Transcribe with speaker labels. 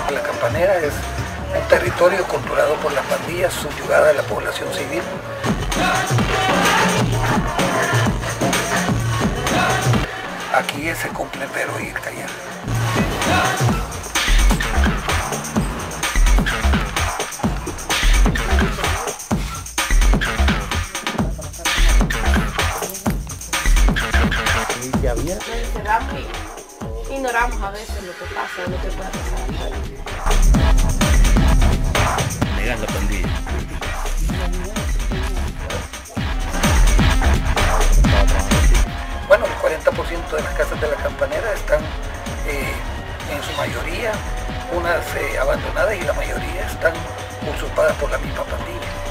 Speaker 1: La Campanera es un territorio controlado por las pandillas, subyugada a la población civil. Aquí se cumple pero ir callar.
Speaker 2: Nos encerramos y ignoramos a veces lo que pasa, lo que puede pasar.
Speaker 3: Negar la pandilla.
Speaker 1: Bueno, el 40% de las casas de La Campanera están en su mayoría, unas abandonadas, y la mayoría están usurpadas por la misma pandilla.